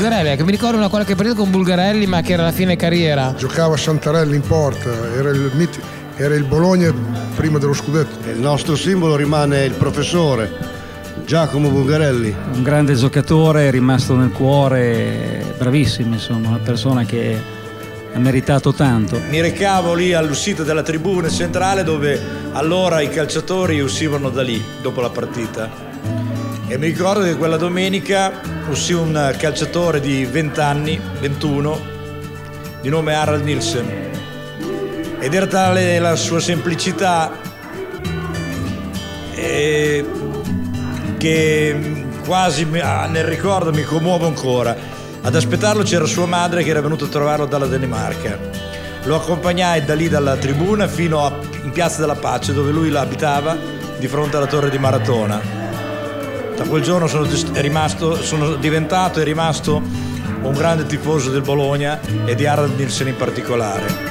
Bulgarelli, che mi ricordo una qualche partita con Bulgarelli, ma che era la fine carriera. Giocava a Santarelli in porta, era il Bologna prima dello scudetto. Il nostro simbolo rimane il professore Giacomo Bulgarelli. Un grande giocatore, è rimasto nel cuore, bravissimo, insomma, una persona che ha meritato tanto. Mi recavo lì all'uscita della tribuna centrale, dove allora i calciatori uscivano da lì dopo la partita. E mi ricordo che quella domenica uscì un calciatore di 20 anni, 21, di nome Harald Nielsen. Ed era tale la sua semplicità che quasi nel ricordo mi commuovo ancora. Ad aspettarlo c'era sua madre, che era venuta a trovarlo dalla Danimarca. Lo accompagnai da lì, dalla tribuna, fino in Piazza della Pace, dove lui abitava, di fronte alla torre di Maratona. Da quel giorno sono diventato e rimasto un grande tifoso del Bologna e di Harald Nielsen in particolare.